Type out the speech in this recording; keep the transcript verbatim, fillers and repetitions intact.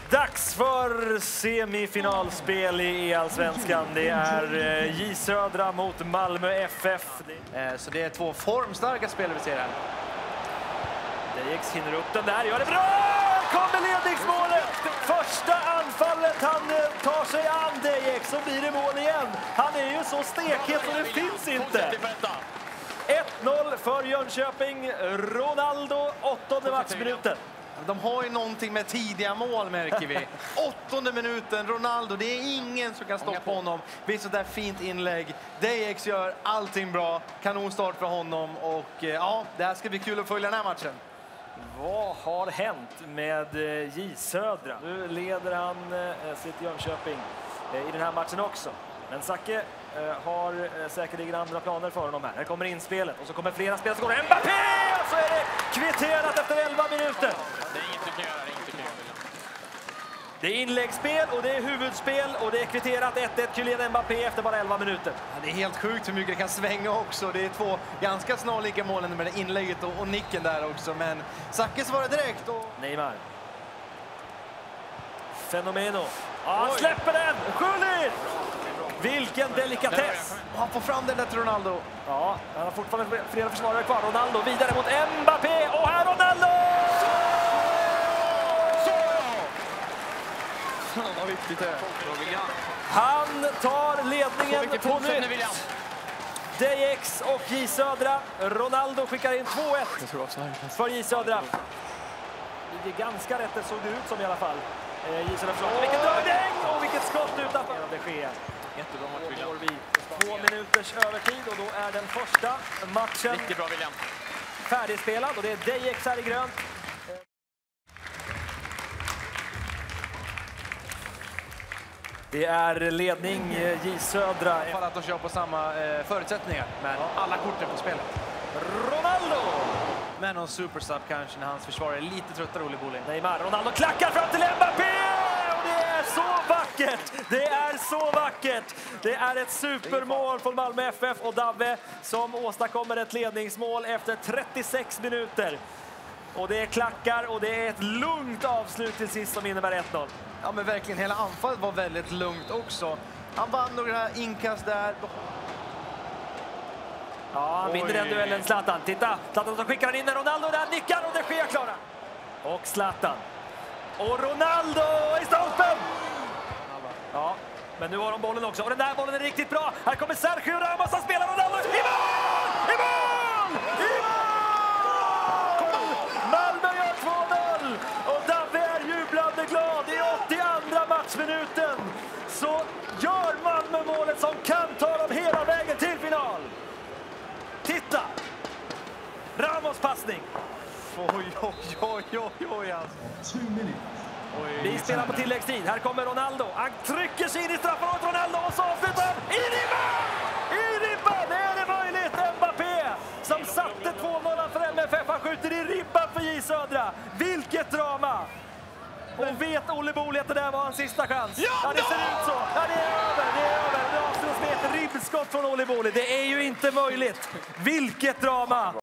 Dags för semifinalspel i Allsvenskan. Det är J Södra mot Malmö F F. Så det är två formstarka spelare vi ser här. Dejex hinner upp den där, gör det bra! Kommer ledningsmålet! Första anfallet, han tar sig an Dejex, så blir det mål igen. Han är ju så stekhet så det finns inte. ett noll för Jönköping, Ronaldo, åttonde matchminuten. De har ju någonting med tidiga mål, märker vi. Åttonde minuten, Ronaldo, det är ingen som kan stoppa honom. Det är så där fint inlägg. Dejex gör allting bra, kanonstart för honom. Och ja, det här ska bli kul att följa den här matchen. Vad har hänt med J Södra? Nu leder han sitt Jönköping i den här matchen också. Men Zacke har säkerligen andra planer för honom här. Här kommer inspelet och så kommer flera spel. Så går det Mbappé! Och så är det kvitterat efter elva minuter. Det är inget du kan göra, inget du kan göra. Det är inläggsspel och det är huvudspel och det är kvitterat ett ett Kylian Mbappé efter bara elva minuter. Ja, det är helt sjukt hur mycket det kan svänga också. Det är två ganska snarlika målen med det inlägget och, och nicken där också. Men Zacke svarar direkt. Och... Neymar. Fenomeno. Ja, han släpper den! Schullit! Vilken delikatess! Och han får fram den där till Ronaldo. Ja, han har fortfarande flera försvarare kvar. Ronaldo vidare mot Mbappé. Och här Ronaldo! Vad viktigt det är. Han tar ledningen på nytt. Dejex och J Södra. Ronaldo skickar in två ett för J Södra. Det är ganska rätt, det såg det ut som i alla fall. J Södra förlåt. Vilken dörrdäng och vilket skott utanför. Det sker. Jättebra match, Då William. går vi två minuters övertid och då är den första matchen Riktigt bra, William. färdigspelad och det är Dejex här i grönt. Det är ledning J Södra. För att de kör på samma eh, förutsättningar, men alla korten på spelet. Ronaldo! Men någon supersub kanske när hans försvarare är lite tröttare, Olle Bolin. Neymar, Ronaldo klackar fram till Mbappé! Och det är så vackert! Det är så vackert! Det är ett supermål från Malmö F F och Davve som åstadkommer ett ledningsmål efter trettiosex minuter. Och det är klackar och det är ett lugnt avslut till sist som innebär ett noll. Ja, men verkligen, hela anfallet var väldigt lugnt också. Han vann några inkast där. Ja, han vinner den duellen, Zlatan. Titta, Zlatan som skickar in Ronaldo där, nickar och det sker klara. Och Zlatan. Och Ronaldo i stolpen! Ja, men nu har de bollen också. Och den där bollen är riktigt bra. Här kommer Sergio Ramos som spelar Ronaldo. I mål! I mål! I mål! Malmö gör två noll! Och Davve är jublande glad i åttioandra matchminuten. Så gör Malmö målet som kan ta dem hela vägen till final. Titta! Ramos passning. Oj, oj, oj, oj, oj, alltså. Vi spelar på tilläggstid. Här kommer Ronaldo. Han trycker sig in i straffområdet. Ronaldo och så avslutar han. I ribban! I ribban! Är det möjligt? Mbappé som satte två noll för M F F. Han skjuter i ribban för J Södra. Vilket drama! Och vet Olle Bolin att det där var hans sista chans? Ja, ja det ser ut så. Ja, det är över. Det är över. Det avslutas med ett ribbskott från Olle Bolin. Det är ju inte möjligt. Vilket drama!